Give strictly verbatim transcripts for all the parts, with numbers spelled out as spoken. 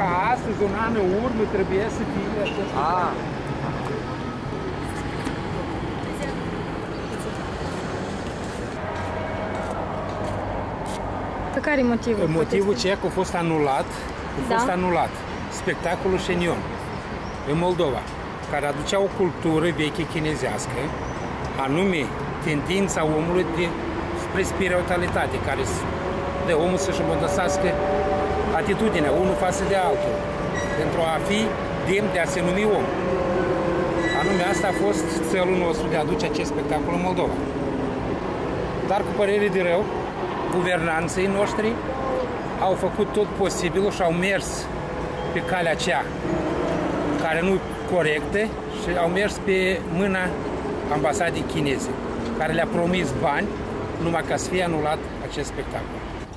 ca astăzi, un an în urmă, trebuie să fie acest Ah. Pe care e motivul? Motivul ce că a fost anulat, a Da. fost anulat spectacolul Șenion în Moldova, care aducea o cultură veche chinezească, anume tendința omului de, spre spiritualitate, care de omul să-și îmbunătățească atitudinea unul față de altul, pentru a fi demn de a se numi om. Anume, asta a fost țelul nostru de a aduce acest spectacol în Moldova. Dar cu părere de rău, guvernanții noștri au făcut tot posibilul și au mers pe calea aceea care nu corectă și au mers pe mâna ambasadei chineze, care le-a promis bani numai ca să fie anulat acest spectacol.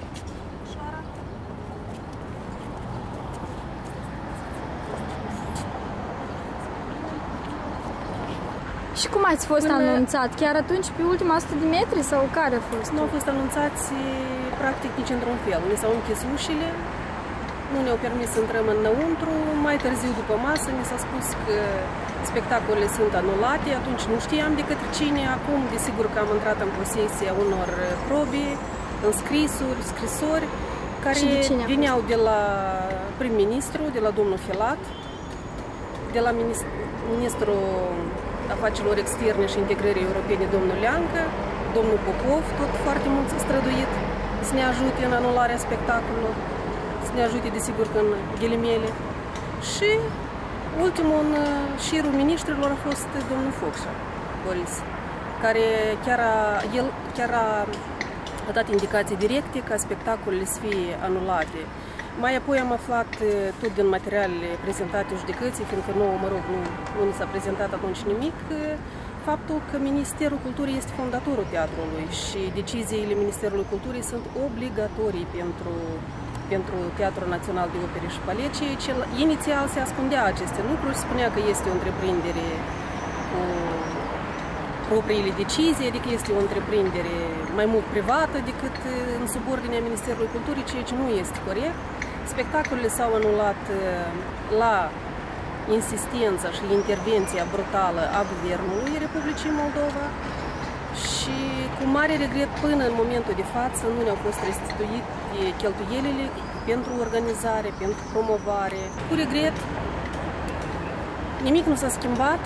Și cum ați fost Până... anunțat? Chiar atunci, pe ultima o sută de metri sau care a fost? Nu au fost anunțați practic nici într-un fel. Ne s-au închis ușile, nu ne-au permis să intrăm înăuntru. Mai târziu, după masă, mi s-a spus că spectacolele sunt anulate. Atunci nu știam de către cine. Acum, desigur că am intrat în posesia unor probe, înscrisuri, scrisori, care vineau de la prim-ministru, de la domnul Filat, de la ministrul Afacerilor Externe și Integrării Europene, domnul Leancă, domnul Popov, tot foarte mult s-a străduit să ne ajute în anularea spectacolului, să ne ajute, desigur, că în ghilimele. Și ultimul în șirul miniștrilor a fost domnul Focșa, Boris, care chiar a, el chiar a, a dat indicații directe ca spectacolele să fie anulate. Mai apoi am aflat tot din materialele prezentate judecății, fiindcă nouă, mă rog, nu, nu ni s-a prezentat atunci nimic, faptul că Ministerul Culturii este fondatorul teatrului și deciziile Ministerului Culturii sunt obligatorii pentru, pentru Teatrul Național de Opere și Balet, ceea ce inițial se ascundea aceste lucruri, spunea că este o întreprindere cu propriile decizii, adică este o întreprindere mai mult privată decât în subordinea Ministerului Culturii, ceea ce nu este corect. Spectacolele s-au anulat la insistența și intervenția brutală a Guvernului Republicii Moldova și cu mare regret până în momentul de față nu ne-au fost restituite cheltuielile pentru organizare, pentru promovare. Cu regret, nimic nu s-a schimbat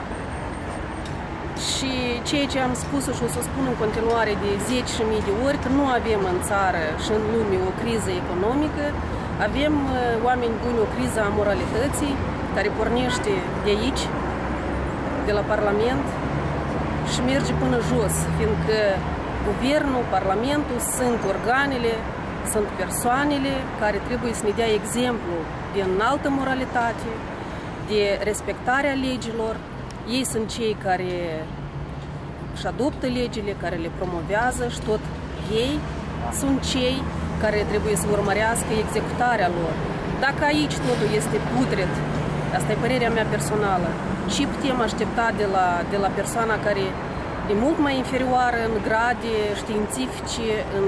și ceea ce am spus și o să spun în continuare de zeci și mii de ori, că nu avem în țară și în lume o criză economică, avem oameni buni o criză a moralității, care pornește de aici, de la Parlament și merge până jos, fiindcă Guvernul, Parlamentul sunt organele, sunt persoanele care trebuie să ne dea exemplu de înaltă moralitate, de respectarea legilor. Ei sunt cei care își adoptă legile, care le promovează și tot ei sunt cei care trebuie să urmărească executarea lor. Dacă aici totul este putred, asta e părerea mea personală, și putem aștepta de la, de la persoana care e mult mai inferioară în grade științifice, în,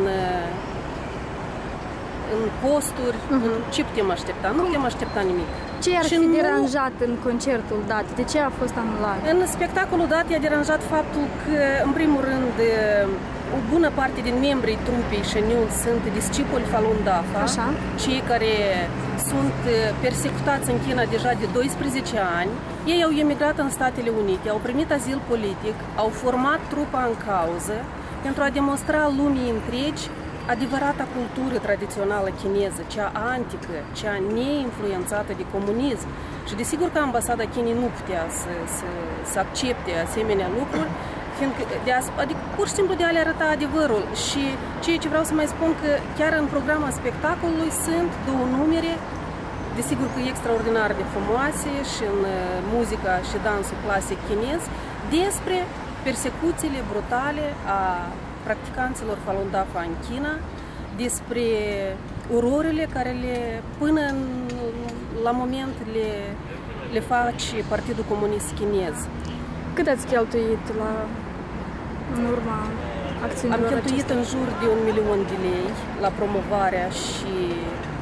în posturi, uh-huh. în ce putem aștepta? Nu putem aștepta nimic. Ce ar și fi nu... deranjat în concertul dat? De ce a fost anulat? În spectacolul dat i-a deranjat faptul că, în primul rând, o bună parte din membrii trupei Șenion sunt discipoli Falun Dafa, Așa. Cei care sunt persecutați în China deja de doisprezece ani. Ei au emigrat în Statele Unite, au primit azil politic, au format trupa în cauză pentru a demonstra lumii întregi adevărata cultură tradițională chineză, cea antică, cea neinfluențată de comunism. Și desigur că ambasada Chinei nu putea să, să, să accepte asemenea lucruri, fiindcă, de a, adică pur și simplu de a le arăta adevărul. Și ceea ce vreau să mai spun că chiar în programa spectacolului sunt două numere, desigur că extraordinar de frumoase și în muzica și dansul clasic chinez, despre persecuțiile brutale a practicanților Falun Dafa în China, despre ororile care le, până în, la moment le, le face Partidul Comunist Chinez. Cât ați cheltuit la, în urma acțiunilor Am cheltuit acestea? în jur de un milion de lei la promovarea și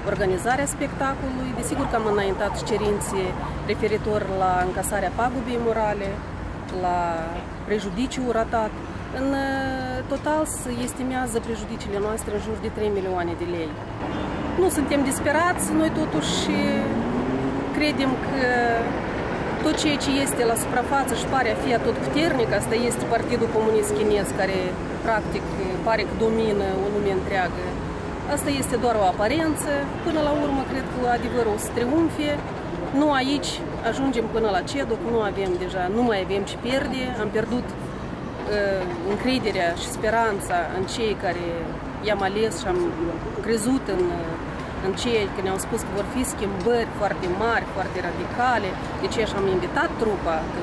organizarea spectacolului. Desigur că am înaintat cerințe referitor la încasarea pagubei morale, la prejudiciul ratat. În total se estimează prejudiciile noastre în jur de trei milioane de lei. Nu suntem disperați, noi totuși credem că tot ceea ce este la suprafață și pare a fi atotputernic, asta este Partidul Comunist Chinez, care practic pare că domină o lume întreagă. Asta este doar o aparență. Până la urmă, cred că adevărul o să triumfe. Nu aici ajungem până la Cedoc, nu avem deja, nu mai avem ce pierde. Am pierdut uh, încrederea și speranța în cei care i-am ales și am crezut în, în cei care ne-au spus că vor fi schimbări foarte mari, foarte radicale. De aceea și am invitat trupa. Că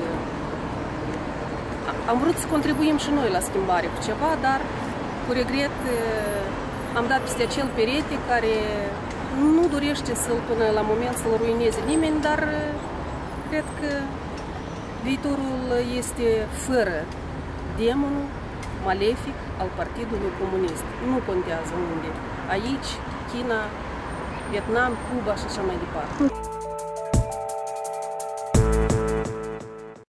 am vrut să contribuim și noi la schimbare cu ceva, dar cu regret am dat peste acel perete care nu dorește să-l până la moment să-l ruineze nimeni, dar cred că viitorul este fără demonul malefic al Partidului Comunist. Nu contează unde. Aici, China, Vietnam, Cuba și așa mai departe.